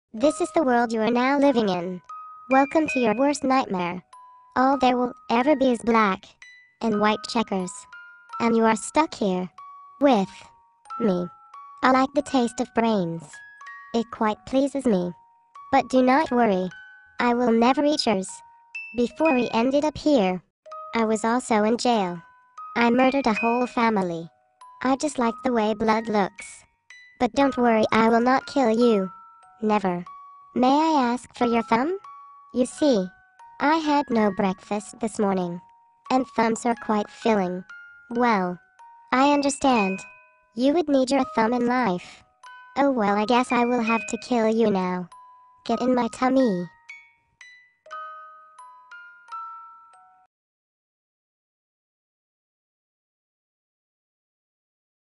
This is the world you are now living in. Welcome to your worst nightmare. All there will ever be is black and white checkers. And you are stuck here with me. I like the taste of brains. It quite pleases me. But do not worry. I will never eat yours. Before we ended up here, I was also in jail. I murdered a whole family. I just like the way blood looks. But don't worry, I will not kill you. Never. May I ask for your thumb? You see, I had no breakfast this morning, and thumbs are quite filling. Well, I understand. You would need your thumb in life. Oh well, I guess I will have to kill you now. Get in my tummy.